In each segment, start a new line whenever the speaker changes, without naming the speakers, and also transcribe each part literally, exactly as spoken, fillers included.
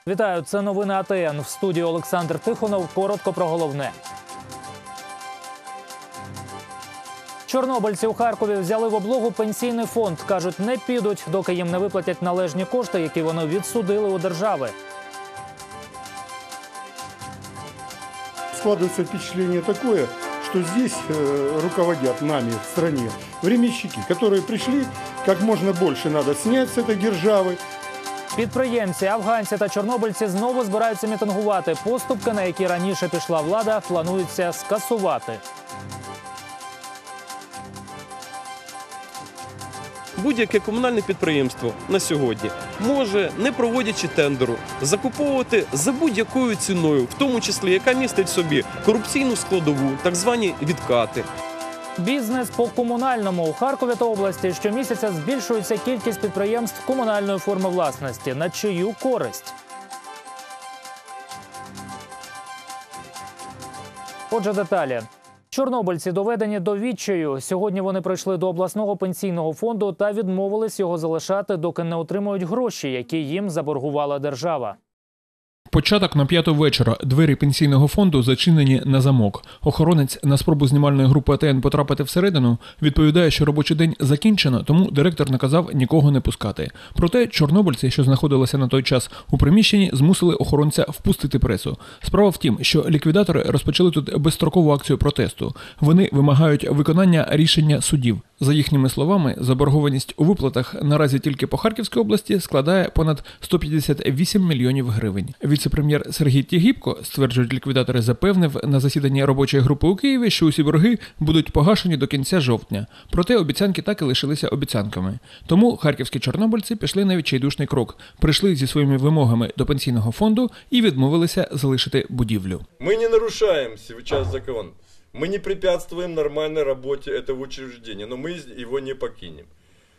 Вітаю, це новини А Те Ен. В студії Олександр Тихонов. Коротко про головне. Чорнобильці у Харкові взяли в облогу пенсійний фонд. Кажуть, не підуть, доки їм не виплатять належні кошти, які вони відсудили у держави.
Складывается впечатление такое, что здесь э, руководят нами в стране временщики, которые пришли, как можно больше надо снять с этой державы.
Підприємці, афганці та чорнобильці знову збираються мітингувати. Поступки, на які раніше пішла влада, планується скасувати.
Будь-яке комунальне підприємство на сьогодні може, не проводячи тендеру, закуповувати за будь-якою ціною, в тому числі, яка містить в собі корупційну складову, так звані відкати.
Бізнес по комунальному. У Харкові та області щомісяця збільшується кількість підприємств комунальної форми власності. На чию користь? Отже, деталі. Чорнобильці доведені до відчаю. Сьогодні вони прийшли до обласного пенсійного фонду та відмовились його залишати, доки не отримують гроші, які їм заборгувала держава.
Початок на п'яту вечора. Двері пенсійного фонду зачинені на замок. Охоронець на спробу знімальної групи А Те Ен потрапити всередину відповідає, що робочий день закінчено, тому директор наказав нікого не пускати. Проте чорнобильці, що знаходилися на той час у приміщенні, змусили охоронця впустити пресу. Справа в тім, що ліквідатори розпочали тут безстрокову акцію протесту. Вони вимагають виконання рішення судів. За їхніми словами, заборгованість у виплатах наразі тільки по Харківській області складає понад сто п'ятдесят вісім мільйонів гривень. Віце-прем'єр Сергій Тігіпко, стверджують ліквідатори, запевнив на засіданні робочої групи у Києві, що усі борги будуть погашені до кінця жовтня. Проте обіцянки так і лишилися обіцянками. Тому харківські чорнобильці пішли на відчайдушний крок. Прийшли зі своїми вимогами до пенсійного фонду і відмовилися залишити будівлю.
Ми не нарушаємо зараз закон. Мы не препятствуем нормальной работе этого учреждения, но мы его не покинем.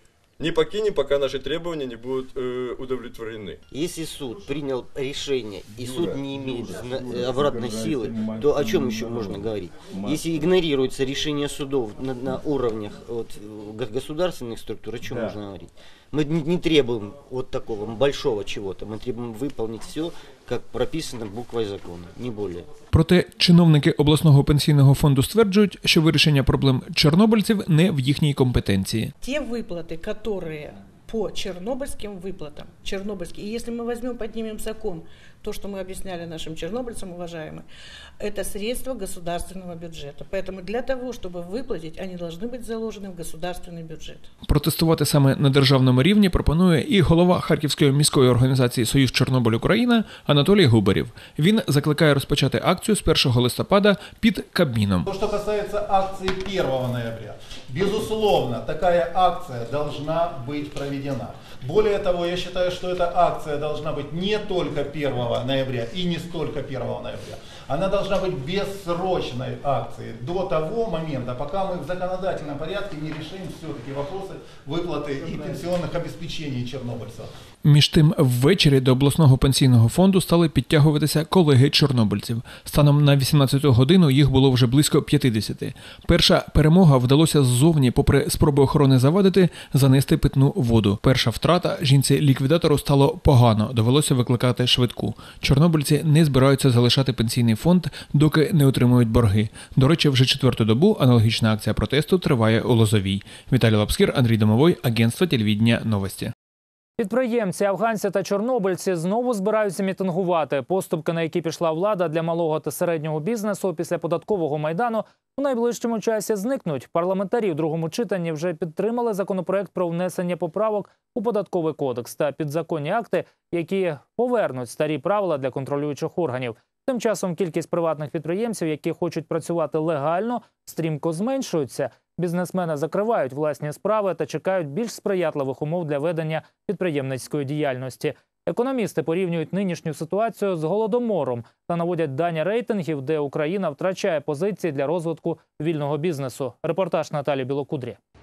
Не покинем, пока наши требования не будут э, удовлетворены.
Если суд принял решение, и суд не имеет обратной силы, то о чем еще можно говорить? Если игнорируется решение судов на, на уровнях вот, государственных структур, о чем да. можно говорить? Мы не требуем вот такого большого чего-то, мы требуем выполнить все, как прописано буквой закона, не более.
Проте чиновники обласного пенсійного фонду стверджують, що вирішення проблем чорнобильців не в їхній компетенції.
Ті виплати, які по чернобыльским выплатам, чернобыльские, и если мы возьмем, поднимем закон, то, что мы объясняли нашим чернобыльцам, уважаемые, это средства государственного бюджета. Поэтому для того, чтобы выплатить, они должны быть заложены в государственный бюджет.
Протестувати саме на державному рівні пропонує і голова Харківської міської організації «Союз Чорнобиль Україна» Анатолій Губарєв. Він закликає розпочати акцію з першого листопада під Кабміном.
Що стосується акції першого ноября, безусловно, такая акция должна быть проведена. Более того, я считаю, что эта акция должна быть не только первого ноября и не столько первого ноября. Она должна быть бессрочной акцией до того момента, пока мы в законодательном порядке не решим все-таки вопросы выплаты и пенсионных обеспечений чернобыльцев.
Між тим, ввечері до обласного пенсійного фонду стали підтягуватися колеги чорнобильців. Станом на вісімнадцяту годину їх було вже близько п'ятдесят. Перша перемога вдалося ззовні, попри спроби охорони завадити, занести питну воду. Перша втрата жінці-ліквідатору стало погано, довелося викликати швидку. Чорнобильці не збираються залишати пенсійний фонд, доки не отримують борги. До речі, вже четверту добу аналогічна акція протесту триває у Лозовій. Віталій Лапскір, Андрій Домовой, агентство телевидения «Новості».
Підприємці, афганці та чорнобильці знову збираються мітингувати. Поступки, на які пішла влада для малого та середнього бізнесу після податкового майдану, у найближчому часі зникнуть. Парламентарі в другому читанні вже підтримали законопроект про внесення поправок у податковий кодекс та підзаконні акти, які повернуть старі правила для контролюючих органів. Тим часом кількість приватних підприємців, які хочуть працювати легально, стрімко зменшується. Бізнесмени закривають власні справи та чекають більш сприятливих умов для ведення підприємницької діяльності. Економісти порівнюють нинішню ситуацію з голодомором та наводять дані рейтингів, де Україна втрачає позиції для розвитку вільного бізнесу. Репортаж Наталі Білокудрі.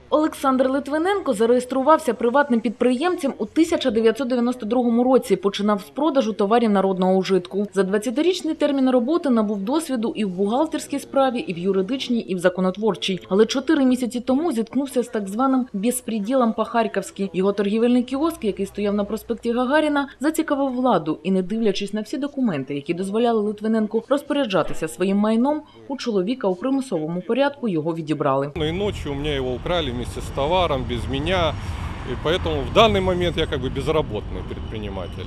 Олександр Литвиненко зареєструвався приватним підприємцем у тисяча дев'ятсот дев'яносто другому році, починав з продажу товарів народного ужитку. За двадцятирічний термін роботи набув досвіду і в бухгалтерській справі, і в юридичній, і в законотворчій. Але чотири місяці тому зіткнувся з так званим «безпреділом по-харківськи». Його торгівельний кіоск, який стояв на проспекті Гагаріна, зацікавив владу і, не дивлячись на всі документи, які дозволяли Литвиненку розпоряджатися своїм майном, у чоловіка у примусовому порядку його відібрали.
Ну и ночью у меня его украли вместе с товаром, без меня. И поэтому в данный момент я как бы безработный предприниматель.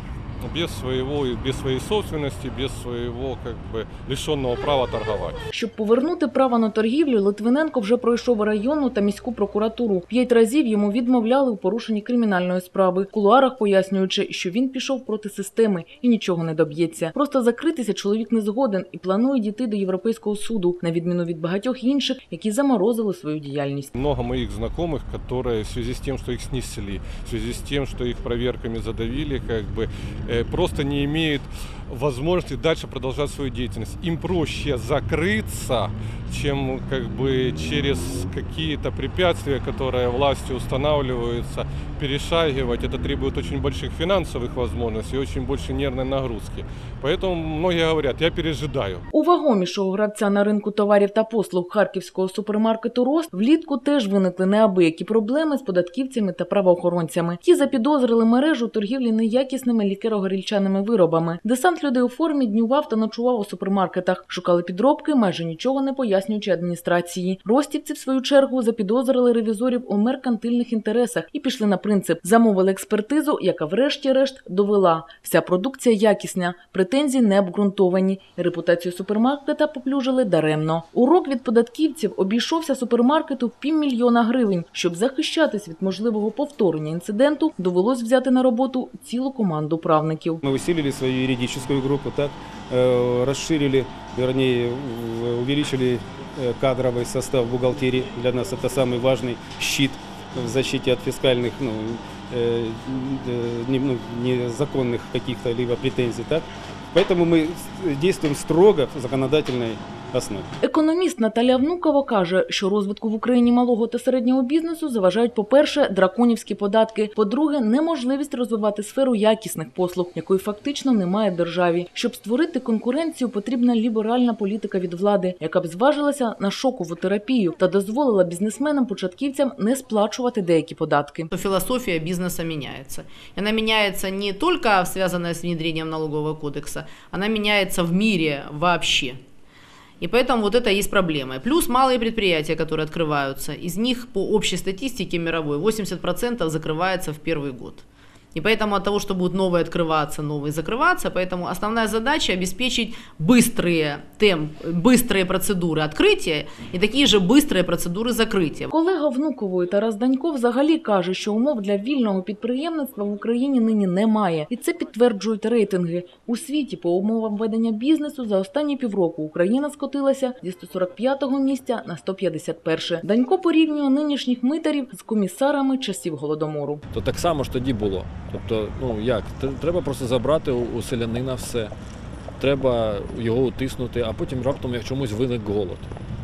Без своего, без своей собственности, без своего как бы лишенного права торговать.
Щоб повернути право на торгівлю, Литвиненко вже пройшов районну та міську прокуратуру. П'ять разів йому відмовляли у порушенні кримінальної справи, в кулуарах пояснюючи, що він пішов проти системи і нічого не доб'ється. Просто закритися чоловік не згоден і планує дійти до Європейського суду, на відміну від багатьох інших, які заморозили свою діяльність.
Много моих знакомых, которые в связи с тем, что их снесли, в связи с тем, что их проверками задавили, как бы просто не имеют возможности дальше продолжать свою деятельность. Им проще закрыться, чем как бы через какие-то препятствия, которые властью устанавливаются, перешагивать. Это требует очень больших финансовых возможностей и очень большой нервной нагрузки. Поэтому многие говорят, я пережидаю.
У вагомішого гравця на ринку товарів та послуг харківського супермаркету «Рост» влітку теж виникли неабиякі проблеми з податківцями та правоохоронцями. Ті запідозрили мережу торгівлі неякісними лікеро-горілчаними виробами. Десант людей у формі днював та ночував у супермаркетах. Шукали підробки, майже нічого не пояснюючи адміністрації. Ростівці, в свою чергу, запідозрили ревізорів у меркантильних інтересах і пішли на принцип. Замовили експертизу, яка врешті-решт довела. Вся продукція якісна, претензії не обґрунтовані. Репутацію супермаркета поплюжили даремно. Урок від податківців обійшовся супермаркету в півмільйона гривень. Щоб захищатись від можливого повторення інциденту, довелось взяти на роботу цілу команду правників.
Ми усилили свою юридичну группу, так, расширили, вернее, увеличили кадровый состав бухгалтерии. Для нас это самый важный щит в защите от фискальных, ну, незаконных каких-то либо претензий. Так? Поэтому мы действуем строго в законодательной основі.
Економіст Наталя Внукова каже, що розвитку в Україні малого та середнього бізнесу заважають, по-перше, драконівські податки, по-друге, неможливість розвивати сферу якісних послуг, якої фактично немає в державі. Щоб створити конкуренцію, потрібна ліберальна політика від влади, яка б зважилася на шокову терапію та дозволила бізнесменам-початківцям не сплачувати деякі податки.
Философия бизнеса меняется. Она меняется не только связанная с внедрением налогового кодекса, она меняется в мире вообще. И поэтому вот это есть проблема. Плюс малые предприятия, которые открываются, из них по общей статистике мировой восемьдесят процентов закрывается в первый год. И поэтому от того, что будут новые открываться, новые закрываться, поэтому основная задача обеспечить быстрые темп, быстрые процедуры открытия и такие же быстрые процедуры закрытия.
Колега Внукової Тарас Данько взагалі каже, що умов для вільного підприємництва в Україні нині немає. І це підтверджують рейтинги. У світі по умовам ведення бізнесу за останні півроку Україна скотилася зі сто сорок п'ятого місця на сто п'ятдесят перше. Данько порівнює нинішніх митарів з комісарами часів Голодомору.
То так само ж тоді було. Тобто, ну як, треба просто забрати у селянина все, треба його утиснути, а потім раптом як чомусь виник голод.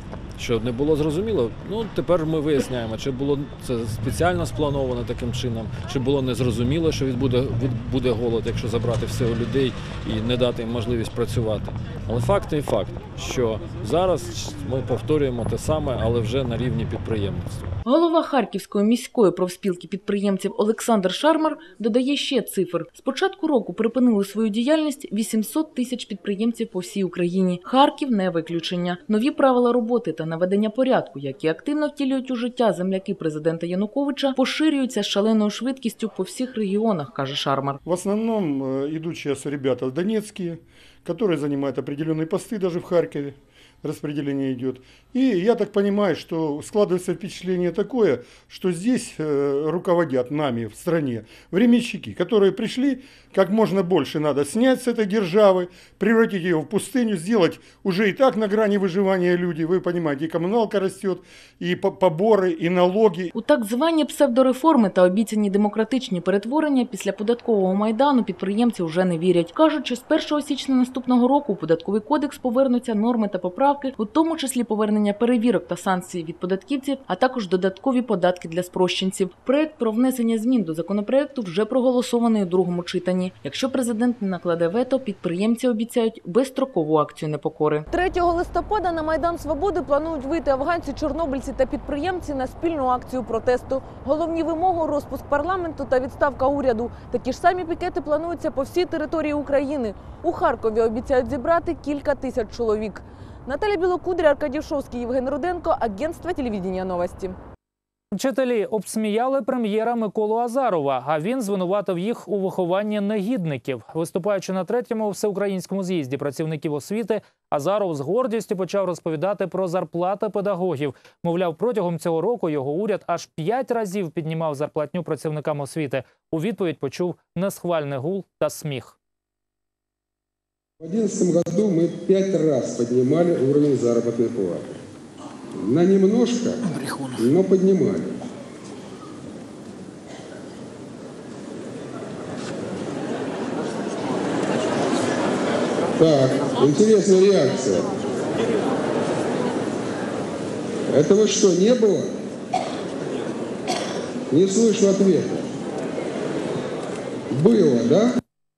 Що не було зрозуміло, ну тепер ми виясняємо, чи було це спеціально сплановано таким чином, чи було незрозуміло, що відбуде, буде голод, якщо забрати все у людей і не дати їм можливість працювати. Але факт і факт, що зараз ми повторюємо те саме, але вже на рівні підприємництва.
Голова Харківської міської профспілки підприємців Олександр Шармар додає ще цифр. З початку року припинили свою діяльність вісімсот тисяч підприємців по всій Україні. Харків не виключення. Нові правила роботи та наведення порядку, які активно втілюють у життя земляки президента Януковича, поширюються з шаленою швидкістю по всіх регіонах, каже Шармар.
В основному йдуть зараз ребята донецькі, які займають определенні пости навіть в Харкові. Распределение идет. И я так понимаю, что складывается впечатление такое, что здесь э, руководят нами в стране временщики, которые пришли, как можно больше надо снять с этой державы, превратить ее в пустыню, сделать уже и так на грани выживания люди. Вы понимаете, и коммуналка растет, и поборы, и налоги.
У так звані псевдореформи та обіцяні демократичні перетворення після податкового майдану підприємці вже не вірять. Кажуть, що з першого січня наступного року у податковий кодекс повернуться норми та поправки, поправки, у тому числі повернення перевірок та санкцій від податківців, а також додаткові податки для спрощенців. Проект про внесення змін до законопроекту вже проголосований у другому читанні. Якщо президент не накладе вето, підприємці обіцяють безстрокову акцію непокори.
третього листопада на Майдан Свободи планують вийти афганці, чорнобильці та підприємці на спільну акцію протесту. Головні вимоги – розпуск парламенту та відставка уряду. Такі ж самі пікети плануються по всій території України. У Харкові обіцяють зібрати кілька тисяч чоловік. Наталя Білокудря, Аркадій Шовський, Євген Руденко, агентство телевидения «Новості».
Вчителі обсміяли прем'єра Миколу Азарова, а він звинуватив їх у вихованні негідників. Виступаючи на третьому всеукраїнському з'їзді працівників освіти, Азаров з гордістю почав розповідати про зарплати педагогів. Мовляв, протягом цього року його уряд аж п'ять разів піднімав зарплатню працівникам освіти. У відповідь почув несхвальний гул та сміх.
В две тысячи одиннадцатом году мы пять раз поднимали уровень заработной платы. На немножко, но поднимали. Так, интересная реакция. Этого что, не было? Не слышу ответа. Было, да?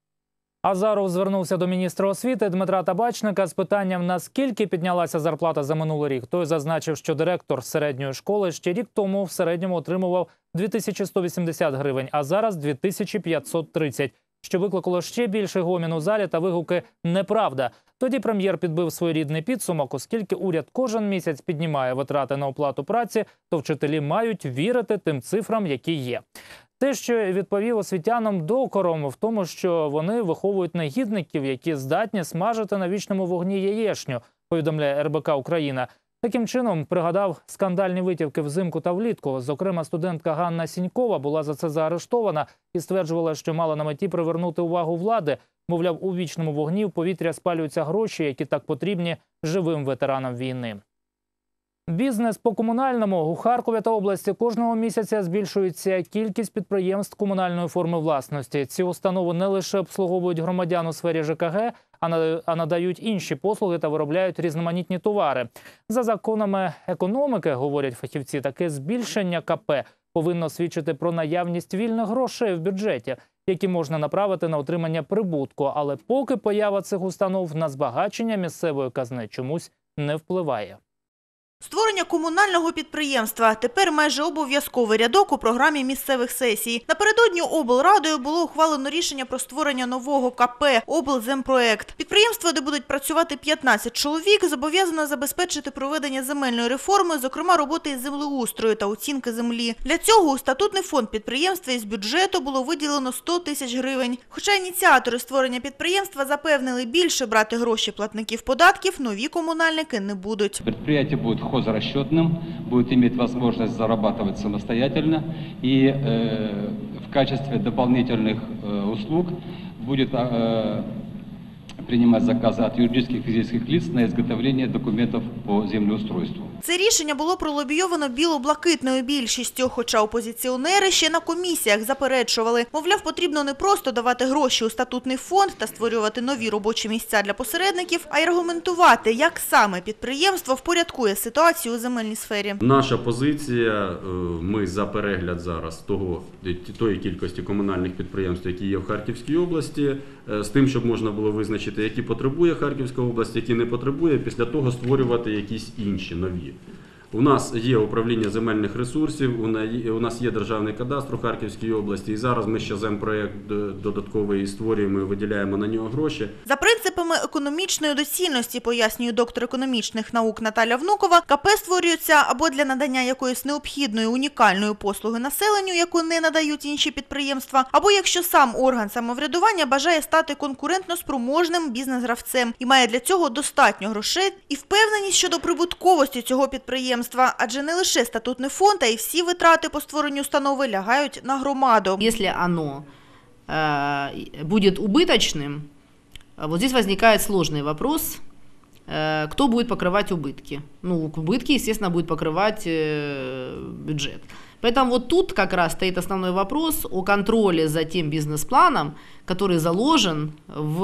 Азаров звернувся до міністра освіти Дмитра Табачника з питанням, наскільки піднялася зарплата за минулий рік. Той зазначив, що директор середньої школи ще рік тому в середньому отримував дві тисячі сто вісімдесят гривень, а зараз дві тисячі п'ятсот тридцять, що викликало ще більше гомін у залі та вигуки «неправда». Тоді прем'єр підбив своєрідний підсумок, оскільки уряд кожен місяць піднімає витрати на оплату праці, то вчителі мають вірити тим цифрам, які є. Те, що відповів освітянам докором в тому, що вони виховують негідників, які здатні смажити на вічному вогні яєчню, повідомляє ер бе ка «Україна». Таким чином, пригадав скандальні витівки взимку та влітку. Зокрема, студентка Ганна Сінькова була за це заарештована і стверджувала, що мала на меті привернути увагу влади. Мовляв, у вічному вогні в повітря спалюються гроші, які так потрібні живим ветеранам війни. Бізнес по комунальному. У Харкові та області кожного місяця збільшується кількість підприємств комунальної форми власності. Ці установи не лише обслуговують громадян у сфері же ка ге, а надають інші послуги та виробляють різноманітні товари. За законами економіки, говорять фахівці, таке збільшення ка пе повинно свідчити про наявність вільних грошей в бюджеті, які можна направити на отримання прибутку. Але поки поява цих установ на збагачення місцевої казни чомусь не впливає.
Створення комунального підприємства – тепер майже обов'язковий рядок у програмі місцевих сесій. Напередодні облрадою було ухвалено рішення про створення нового ка пе «Облземпроект». Підприємство, де будуть працювати п'ятнадцять чоловік, зобов'язано забезпечити проведення земельної реформи, зокрема роботи із землеустрою та оцінки землі. Для цього у статутний фонд підприємства із бюджету було виділено сто тисяч гривень. Хоча ініціатори створення підприємства запевнили, більше брати гроші платників податків нові комунальники не будуть.
Підприємство буде хозрасчетным, будет иметь возможность зарабатывать самостоятельно и э, в качестве дополнительных э, услуг будет э, принимать заказы от юридических и физических лиц на изготовление документов по землеустройству.
Це рішення було пролобійовано біло-блакитною більшістю, хоча опозиціонери ще на комісіях заперечували. Мовляв, потрібно не просто давати гроші у статутний фонд та створювати нові робочі місця для посередників, а й аргументувати, як саме підприємство впорядкує ситуацію у земельній сфері.
Наша позиція, ми за перегляд зараз того, тої кількості комунальних підприємств, які є в Харківській області, з тим, щоб можна було визначити, які потребує Харківська область, які не потребує, після того створювати якісь інші нові. У нас є управління земельних ресурсів, у нас є державний кадастр у Харківській області, і зараз ми ще земпроєкт додатковий створюємо і виділяємо на нього гроші.
За принципами економічної доцільності, пояснює доктор економічних наук Наталя Внукова, ка пе створюються або для надання якоїсь необхідної унікальної послуги населенню, яку не надають інші підприємства, або якщо сам орган самоврядування бажає стати конкурентно-спроможним бізнес-гравцем і має для цього достатньо грошей і впевненість щодо прибутковості цього підприємства. Адже не лише статутний фонд, а й всі витрати по створенню установи лягають на громаду.
Если оно э, будет убыточным, вот здесь возникает сложный вопрос, э, кто будет покрывать убытки. Ну, убытки, естественно, будет покрывать э, бюджет. Поэтому вот тут как раз стоит основной вопрос о контроле за тем бизнес-планом, который заложен в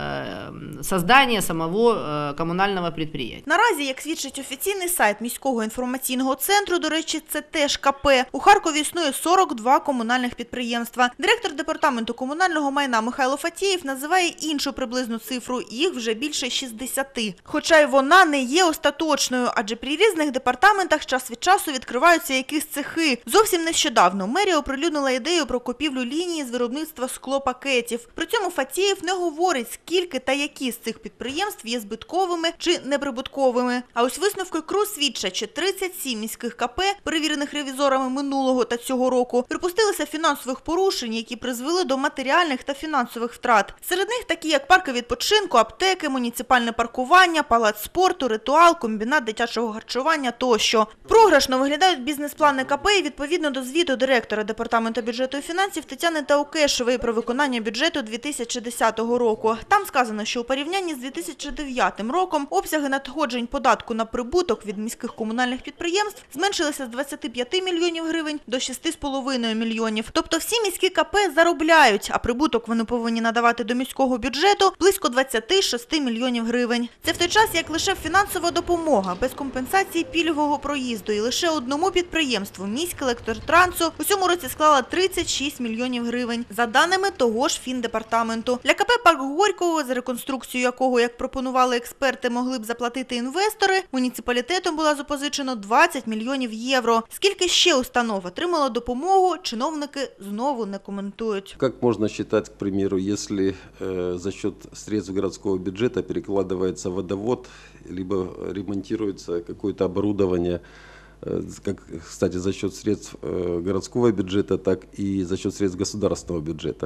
э, создание самого э, комунального предприятия.
Наразі, як свідчить офіційний сайт міського інформаційного центру, до речі, це теж КП, у Харкові існує сорок два комунальних підприємства. Директор департаменту комунального майна Михайло Фатєєв називає іншу приблизну цифру, їх вже більше шістдесяти. Хоча й вона не є остаточною, адже при різних департаментах час від часу відкриваються якісь цехи. Зовсім нещодавно мерія оприлюднила ідею про купівлю лінії з виробництва склопакетів. При цьому Фатєєв не говорить, скільки та які з цих підприємств є збитковими чи неприбутковими. А ось висновки КРУ свідчать, що тридцять сім міських КП, перевірених ревізорами минулого та цього року, припустилися фінансових порушень, які призвели до матеріальних та фінансових втрат. Серед них такі, як парки відпочинку, аптеки, муніципальне паркування, палац спорту, ритуал, комбінат дитячого харчування тощо. Програшно виглядають бізнес-плани КП і відповідно до звіту директора Департаменту бюджету і фінансів Тетяни Таукешевої про виконання бюджету дві тисячі десятого року. Там сказано, що у порівнянні з дві тисячі дев'ятим роком обсяги надходжень податку на прибуток від міських комунальних підприємств зменшилися з двадцяти п'яти мільйонів гривень до шести з половиною мільйонів. Тобто всі міські КП заробляють, а прибуток вони повинні надавати до міського бюджету близько двадцяти шести мільйонів гривень. Це в той час, як лише фінансова допомога без компенсації пільгового проїзду і лише одному підприємству Міськелектротрансу у цьому році склала тридцять шість мільйонів гривень. За даними того ж фіндепартаменту. Для КП «Парк Горького», за реконструкцію якого, як пропонували експерти, могли б заплатити інвестори, муніципалітетом була запозичено двадцять мільйонів євро. Скільки ще установ отримало допомогу, чиновники знову не коментують.
Как можно считать, к примеру, если э, за счет средств городского бюджета перекладывается водовод, либо ремонтируется какое-то оборудование, как, кстати, за счет средств городского бюджета, так и за счет средств государственного бюджета.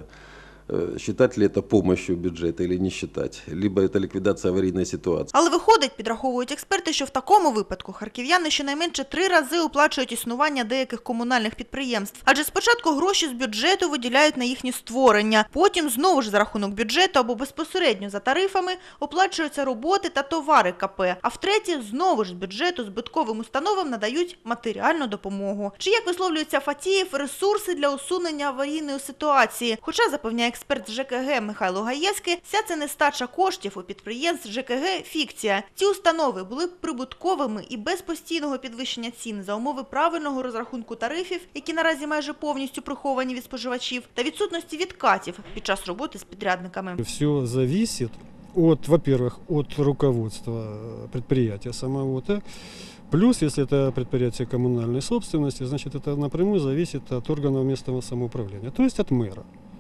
Считать ли это помощью бюджета или не считать? Либо это ликвидация аварийной ситуации.
Але виходить, підраховують експерти, що в такому випадку харків'яни щонайменше три рази оплачують існування деяких комунальних підприємств. Адже спочатку гроші з бюджету виділяють на їхнє створення, потім знову ж за рахунок бюджету або безпосередньо за тарифами оплачуються роботи та товари КП, а втретє знову ж з бюджету збитковим установам надають матеріальну допомогу. Чи, як висловлюється Фатєєв, ресурси для усунення аварійної ситуації, хоча, запевняє експерт з ЖКГ Михайло Гаєвський, вся ця нестача коштів у підприємств ЖКГ – фікція. Ці установи були б прибутковими і без постійного підвищення цін за умови правильного розрахунку тарифів, які наразі майже повністю приховані від споживачів, та відсутності відкатів під час роботи з підрядниками.
Все залежить от, во-первых, от руководства предприятия самого, так? Плюс, если это предприятие коммунальной собственности, значит, это напрямую зависит от органов местного самоуправления, то есть от мэра.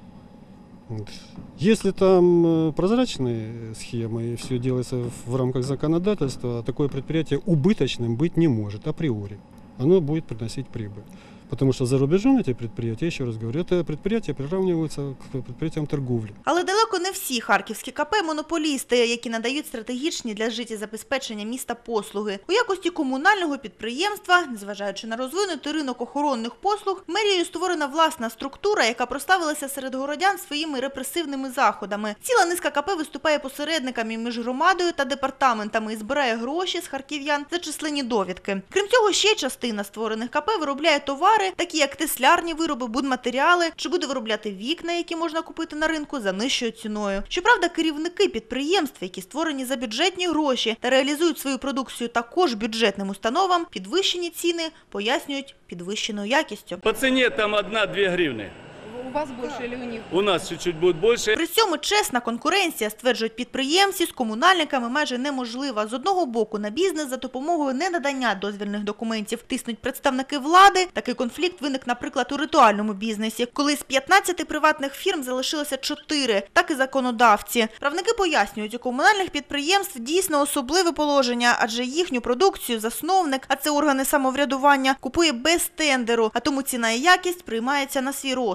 Если там прозрачные схемы и все делается в рамках законодательства, такое предприятие убыточным быть не может априори. Оно будет приносить прибыль. Потому что за рубежом эти предприятия, еще раз говорю, это предприятия приравниваются к предприятиям торговли.
Але далеко не всі харківські КП – монополісти, які надають стратегічні для життєзабезпечення міста послуги. У якості комунального підприємства, незважаючи на розвинутий ринок охоронних послуг, мерією створена власна структура, яка проставилася серед городян своїми репресивними заходами. Ціла низка КП виступає посередниками між громадою та департаментами і збирає гроші з харків'ян за численні довідки. Крім цього, ще частина створених КП виробляє товари, такі як теслярні вироби, будматеріали, чи буде виробляти вікна, які можна купити на ринку за нижчою ціною. Щоправда, керівники підприємств, які створені за бюджетні гроші та реалізують свою продукцію також бюджетним установам, підвищені ціни пояснюють підвищеною якістю.
По ціні там одна-дві гривні.
У вас більше чи у них?
У нас чуть-чуть буде більше.
При цьому чесна конкуренція, стверджують підприємці, з комунальниками майже неможлива. З одного боку на бізнес за допомогою ненадання дозвільних документів тиснуть представники влади. Такий конфлікт виник, наприклад, у ритуальному бізнесі, коли з п'ятнадцяти приватних фірм залишилося чотири, так і законодавці. Правники пояснюють, у комунальних підприємств дійсно особливе положення, адже їхню продукцію засновник, а це органи самоврядування, купує без тендеру, а тому ціна і якість приймається на свій розсуд. До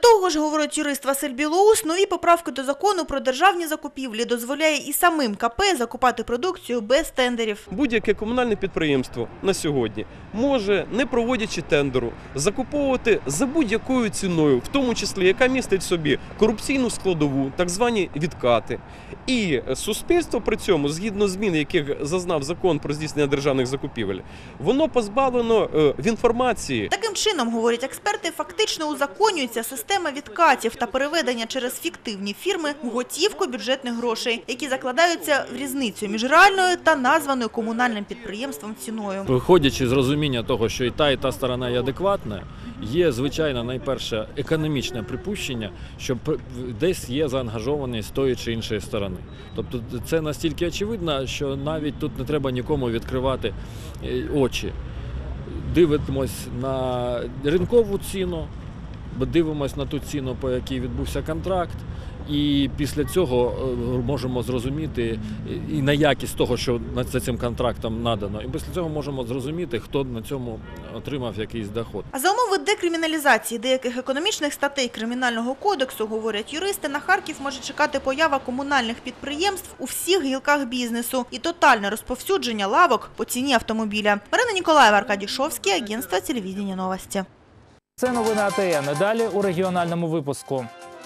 того ж, говорить юрист Василь Білоус, нові поправки до закону про державні закупівлі дозволяє і самим КП закупати продукцію без тендерів.
Будь-яке комунальне підприємство на сьогодні може, не проводячи тендеру, закуповувати за будь-якою ціною, в тому числі, яка містить в собі корупційну складову, так звані відкати. І суспільство при цьому, згідно змін, яких зазнав закон про здійснення державних закупівель, воно позбавлено в інформації.
Таким чином, говорять експерти, фактично узаконюється система відкатів та переведення через фіктивні фірми в готівку бюджетних грошей, які закладаються в різницю між реальною та названою комунальним підприємством ціною.
Виходячи з розуміння того, що і та, і та сторона є адекватна, є, звичайно, найперше економічне припущення, що десь є заангажованість з тої чи іншої сторони. Тобто це настільки очевидно, що навіть тут не треба нікому відкривати очі. Дивимось на ринкову ціну, дивимось на ту ціну, по якій відбувся контракт, і після цього можемо зрозуміти і на якість того, що за цим контрактом надано, і після цього можемо зрозуміти, хто на цьому отримав якийсь доход.
А за умови декриміналізації деяких економічних статей Кримінального кодексу, говорять юристи, на Харків може чекати поява комунальних підприємств у всіх гілках бізнесу і тотальне розповсюдження лавок по ціні автомобіля. Марина Ніколаєва, Аркадій Шовський, агентство телевидения новості.
Це новини А Т Н. Далі у регіональному випуску.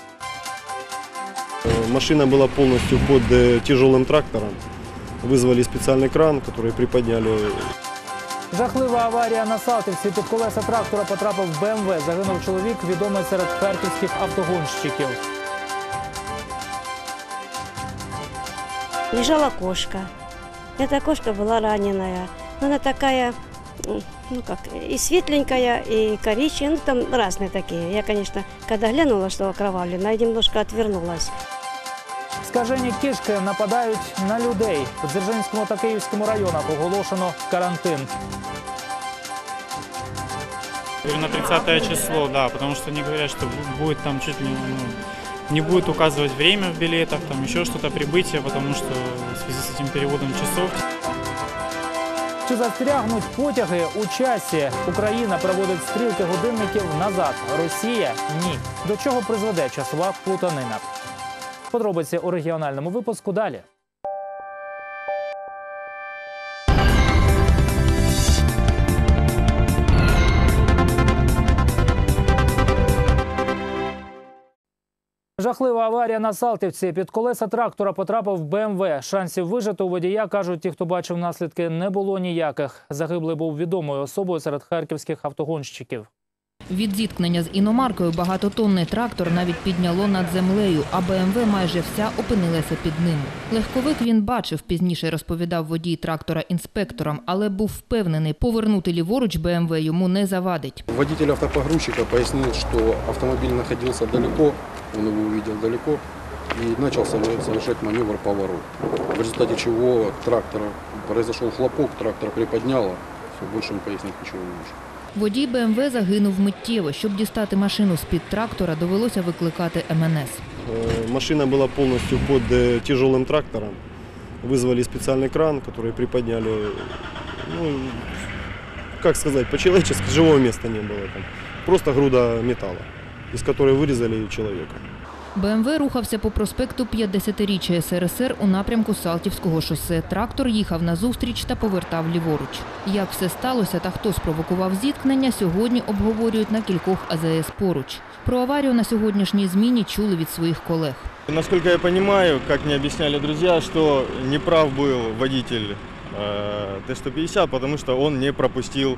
Машина была полностью под тяжелым трактором. Вызвали специальный кран, который приподняли.
Жахлива аварія на Салтівці. Під колеса трактора потрапив Б М В. Загинув чоловік, відомий серед харківських автогонщиків.
Лежала кошка. Эта кошка была раненая. Она такая, ну как, и светленькая, и коричневая, ну там разные такие. Я, конечно, когда глянула, что окровавлена, я немножко отвернулась.
Скажені кішки нападають на людей. У Дзержинському та Київському районах оголошено карантин.
На тридцатое число, да, потому что они говорят, что будет там чуть ли ну, не будет указывать время в билетах, там еще что-то, прибытие, потому что в связи с этим переводом часов.
Чи застрягнуть потяги у часі? Україна проводить стрілки годинників назад. Росія – ні. До чого призведе часова плутанина? Подробиці у регіональному випуску далі. Жахлива аварія на Салтівці. Під колеса трактора потрапив Б М В. Шансів вижити у водія, кажуть ті, хто бачив наслідки, не було ніяких. Загиблий був відомою особою серед харківських автогонщиків.
Від зіткнення з іномаркою багатотонний трактор навіть підняло над землею, а Б М В майже вся опинилася під ним. Легковик він бачив, пізніше розповідав водій трактора інспекторам, але був впевнений, повернути ліворуч Б М В йому не завадить.
Водитель автопогрузчика пояснил, что автомобиль находился далеко, он его увидел далеко и начал совершать маневр поворот. В результате чего трактора произошел хлопок, трактор приподняло, все, больше он пояснить ничего не может.
Водій Б М В загинув миттєво. Щоб дістати машину з-під трактора, довелося викликати М Н С.
Машина была полностью под тяжелым трактором. Вызвали специальный кран, который приподняли, ну, как сказать, по-человечески, живого места не было там. Просто груда металла, из которой вырезали человека.
Б М В рухався по проспекту п'ятдесятиріччя С Р С Р у напрямку Салтівського шосе. Трактор їхав назустріч та повертав ліворуч. Як все сталося та хто спровокував зіткнення, сьогодні обговорюють на кількох А З С поруч. Про аварію на сьогоднішній зміні чули від своїх колег.
Насколько я понимаю, как мне объясняли друзья, что неправ был водитель Т сто пятьдесят, потому что он не пропустил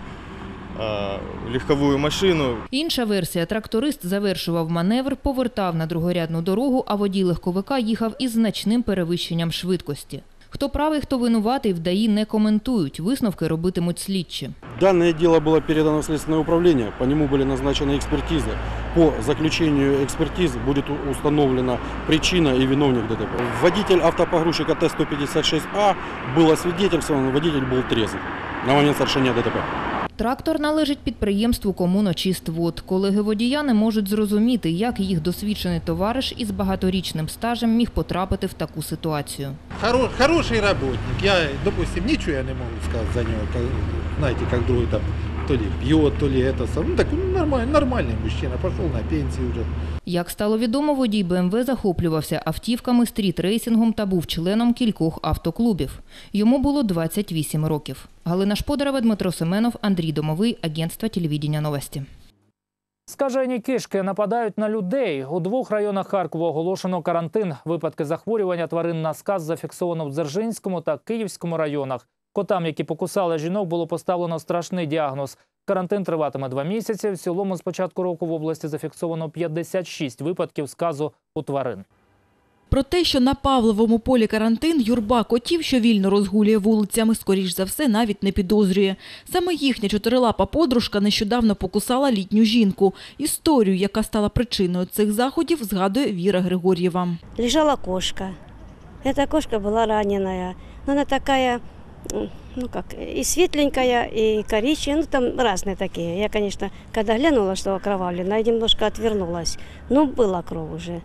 легкову машину.
Інша версія – тракторист завершував маневр, повертав на другорядну дорогу, а водій легковика їхав із значним перевищенням швидкості. Хто правий, хто винуватий, в Д А І не коментують. Висновки робитимуть слідчі.
Данное дело было передано в следственное управление, по нему были назначены экспертизы. По заключению экспертиз будет установлена причина и виновник Д Т П. Водитель автопогрузчика Т сто пятьдесят шесть А был освидетельствован, водитель был трезв на момент совершения Д Т П.
Трактор належить підприємству «Комуночиствод». Колеги водія не можуть зрозуміти, як їх досвідчений товариш із багаторічним стажем міг потрапити в таку ситуацію.
Хоро, хороший работник. Я, допустим, ничего я не могу сказать за него. Как, знаете, как другой там
то ли пьет, то ли это сам. Ну так нормальный, нормальный мужчина, пошел на пенсию уже.
Як стало відомо, водій Бе Ем Ве захоплювався автівками, стріт-рейсингом та був членом кількох автоклубів. Йому було двадцять вісім років. Галина Шподарова, Дмитро Семенов, Андрій Домовий, агентство телевидения новості.
Скажені кішки нападають на людей. У двох районах Харкова оголошено карантин. Випадки захворювання тварин на сказ зафіксовано в Дзержинському та Київському районах. Котам, які покусали жінок, було поставлено страшний діагноз. Карантин триватиме два місяці. В цілому з початку року в області зафіксовано п'ятдесят шість випадків сказу у тварин.
Про те, що на Павловому полі карантин, юрба котів, що вільно розгулює вулицями, скоріш за все, навіть не підозрює. Саме їхня чотирилапа подружка нещодавно покусала літню жінку. Історію, яка стала причиною цих заходів, згадує Віра Григор'єва.
Лежала кошка. Эта кошка была раненая. Но она такая, ну как, и светленькая, и коричневая, ну там разные такие. Я, конечно, когда глянула, что окровавлена, я немножко отвернулась. Ну, была кровь уже.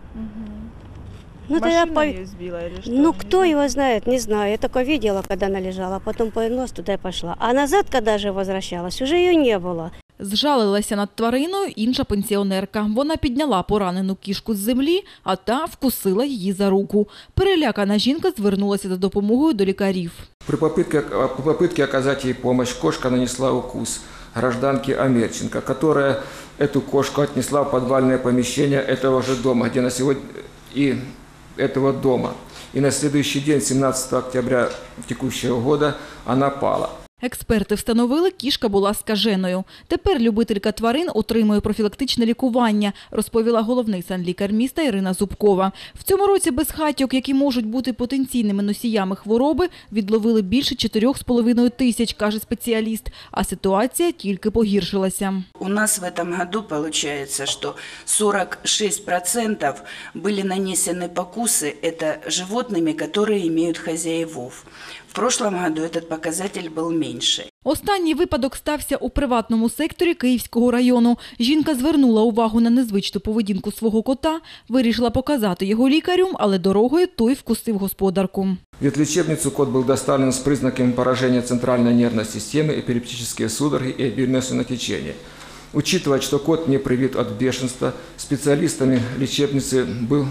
Ну,
Машина
тогда
ее сбила или что?
Ну, кто его знает, не знаю. Я только видела, когда она лежала, потом повернулась туда и пошла. А назад, когда же возвращалась, уже ее не было.
Зжалилася над твариною інша пенсіонерка. Вона підняла поранену кішку з землі, а та вкусила її за руку. Перелякана жінка звернулася за допомогою до лікарів.
При попытке, попытке оказать ей помощь кошка нанесла укус гражданки Амельченко, которая эту кошку отнесла в подвальное помещение этого же дома, где на сегодня и этого дома. И на следующий день, семнадцатого октября текущего года, она пала.
Експерти встановили, кішка була скаженою. Тепер любителька тварин отримує профілактичне лікування, розповіла головний санлікар міста Ірина Зубкова. В цьому році безхатьок, які можуть бути потенційними носіями хвороби, відловили більше чотирьох з половиною тисяч, каже спеціаліст. А ситуація тільки погіршилася.
У нас в этом году получается, что сорок шесть процентов были нанесены покусы это животными, которые имеют хозяевов. В прошлом году этот показатель был меньше.
Останній випадок стався у приватному секторі Київського району. Жінка звернула увагу на незвичну поведінку свого кота, вирішила показати його лікарю, але дорогою той вкусив господарку.
В ветлечебницу кот был доставлен с признаками поражения центральной нервной системы, эпилептические судороги и обильное слюнотечение. Учитывая, что кот не привит от бешенства, специалистами лечебницы был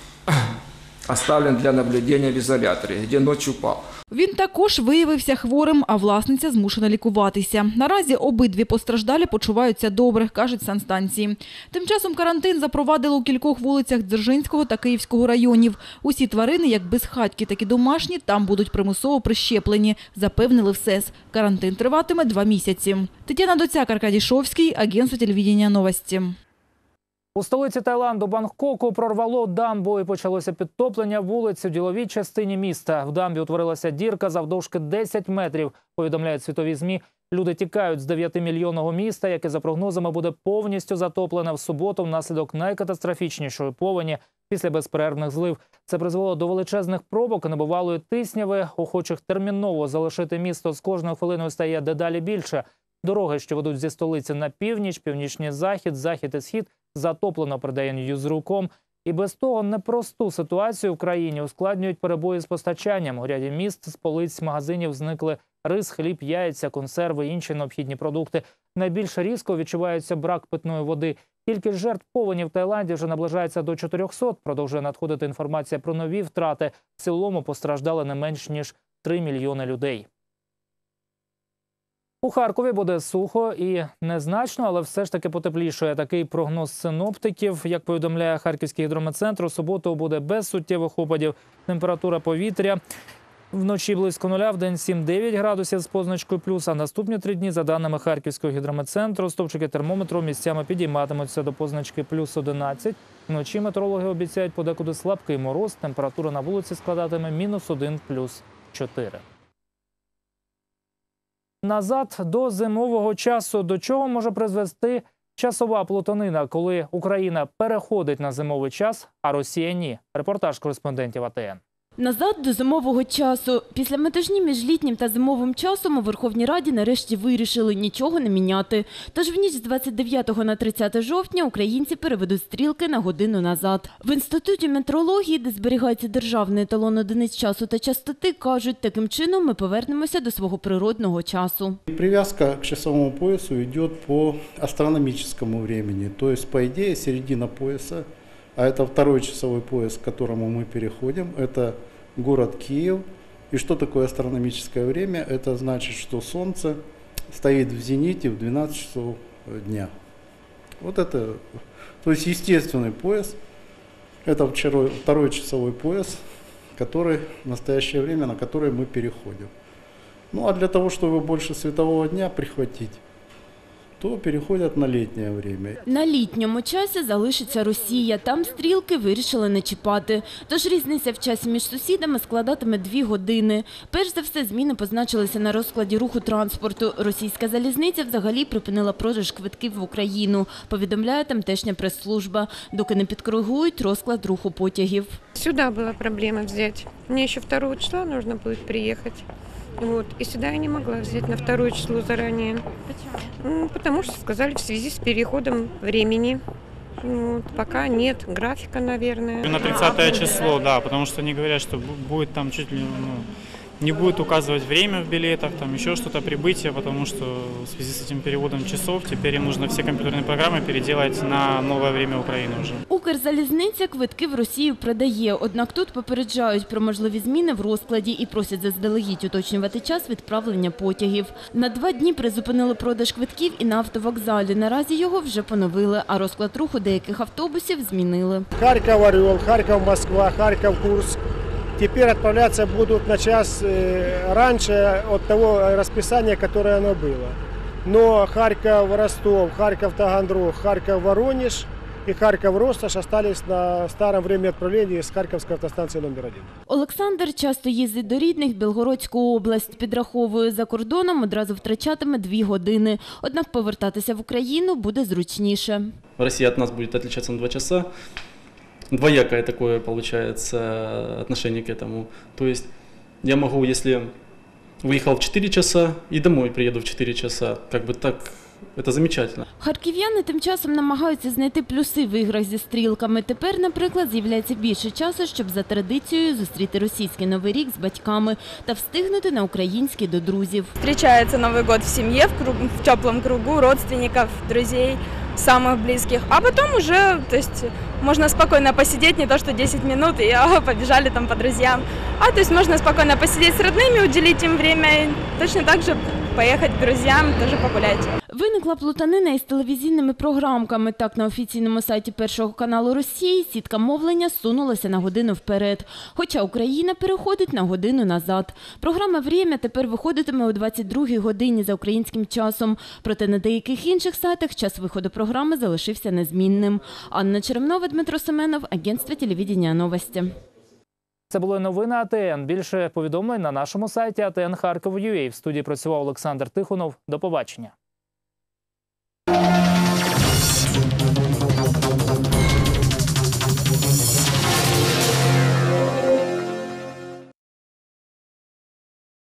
оставлен для наблюдения в изоляторе, где ночью пал.
Він також виявився хворим, а власниця змушена лікуватися. Наразі обидві постраждалі почуваються добре, кажуть санстанції. Тим часом карантин запровадили у кількох вулицях Дзержинського та Київського районів. Усі тварини, як безхатькі, так і домашні, там будуть примусово прищеплені, запевнили в СЕС. Карантин триватиме два місяці. Тетяна Доцяк, Аркадій Шовський, агентство телевидения новості.
У столиці Таїланду Бангкоку прорвало дамбу і почалося підтоплення вулиць у діловій частині міста. В дамбі утворилася дірка завдовжки десять метрів, повідомляють світові ЗМІ. Люди тікають з дев'ятимільйонного міста, яке за прогнозами буде повністю затоплене в суботу внаслідок найкатастрофічнішої повені після безперервних злив. Це призвело до величезних пробок і небувалої тисняви. Охочих терміново залишити місто з кожною хвилиною стає дедалі більше. Дороги, що ведуть зі столиці на північ, північний захід, захід і схід, затоплено, передає Ньюзруком. І без того непросту ситуацію в країні ускладнюють перебої з постачанням. У ряді міст з полиць магазинів зникли рис, хліб, яйця, консерви, інші необхідні продукти. Найбільш різко відчувається брак питної води. Кількість жертв повені в Таїланді вже наближається до чотирьохсот. Продовжує надходити інформація про нові втрати. В цілому постраждали не менш ніж три мільйони людей. У Харкові буде сухо і незначно, але все ж таки потеплішає. Такий прогноз синоптиків. Як повідомляє Харківський гідрометцентр, у суботу буде без суттєвих опадів. Температура повітря вночі близько нуля, в день сім-дев'ять градусів з позначкою плюс. А наступні три дні, за даними Харківського гідрометцентру, стовпчики термометру місцями підійматимуться до позначки плюс одинадцять. Вночі метеорологи обіцяють подекуди слабкий мороз. Температура на вулиці складатиме мінус один, плюс чотири. Назад до зимового часу. До чого може призвести часова плутанина, коли Україна переходить на зимовий час, а Росія – ні? Репортаж кореспондентів А Те Ен.
Назад до зимового часу. Після метушні між літнім та зимовим часом у Верховній Раді нарешті вирішили нічого не міняти. Тож в ніч з двадцять дев'ятого на тридцяте жовтня українці переведуть стрілки на годину назад. В Інституті метеорології, де зберігається державний еталон одиниць часу та частоти, кажуть, таким чином ми повернемося до свого природного часу.
Привязка к часовому поясу идет по астрономическому времени, то есть, по идее, середина пояса. А это второй часовой пояс, к которому мы переходим. Это город Киев. И что такое астрономическое время? Это значит, что Солнце стоит в зените в двенадцать часов дня. Вот это, то есть естественный пояс. Это второй, второй часовой пояс, который в настоящее время, на который мы переходим. Ну а для того, чтобы больше светового дня прихватить, то переходять на літнє время.
На літньому часі залишиться Росія. Там стрілки вирішили не чіпати. Тож різниця в часі між сусідами складатиме дві години. Перш за все, зміни позначилися на розкладі руху транспорту. Російська залізниця взагалі припинила продаж квитків в Україну, повідомляє тамтешня прес-служба, доки не підкоригують розклад руху потягів.
Сюда была проблема взять. Мне еще второго числа нужно будет приехать. Вот. И сюда я не могла взять на второе число заранее. Почему? Потому что сказали в связи с переходом времени. Вот. Пока нет графика, наверное.
На тридцатое число, да, потому что они говорят, что будет там чуть ли, ну, не будет указывать время в билетах, там еще что-то, прибытие, потому что в связи с этим переводом часов теперь им нужно все компьютерные программы переделать на новое время Украины уже.
Укрзалізниця квитки в Росію продає, однак тут попереджають про можливі зміни в розкладі і просять заздалегідь уточнювати час відправлення потягів. На два дні призупинили продаж квитків і на автовокзалі. Наразі його вже поновили, а розклад руху деяких автобусів змінили.
Харків, Орел, Харків, Москва, Харків, Курск. Теперь отправляться будут на час раньше от того расписания, которое оно было. Но Харьков, Ростов, Харьков, Таганрог, Харьков, Воронеж и Харьков, Ростов остались на старом времени отправления с Харьковской автостанции номер один.
Олександр часто їздить до рідних в Білгородську область. Підраховує, за кордоном одразу втрачатиме дві години. Однак повертатися в Україну буде зручніше.
Росія від нас буде відрізнятися на два часа. Двоякое такое получается отношение к этому. То есть я могу, если выехал в четыре часа и домой приеду в четыре часа, как бы так, это замечательно.
Харків'яни тим часом намагаються знайти плюси в іграх зі стрілками. Тепер, наприклад, з'являється більше часу, щоб за традицією зустріти російський Новий рік з батьками та встигнути на український до друзів.
Встречается Новый год в семье, в, круг, в теплом кругу, родственников, друзей, самых близких. А потом уже, то есть, можно спокойно посидеть, не то что десять минут, и а, побежали там по друзьям. А то есть можно спокойно посидеть с родными, уделить им время, и точно так же поехать к друзьям, тоже погулять.
Виникла плутанина із телевізійними програмками. Так, на офіційному сайті Першого каналу Росії сітка мовлення сунулася на годину вперед. Хоча Україна переходить на годину назад. Програма «Время» тепер виходитиме о двадцять другій годині за українським часом. Проте на деяких інших сайтах час виходу програми залишився незмінним. Анна Черемнова, Дмитро Семенов, агентство телевидения «Новості».
Це були новини А Т Н. Більше повідомлень на нашому сайті а те ен харків крапка ю а. В студії працював Олександр Тихонов. До побачення.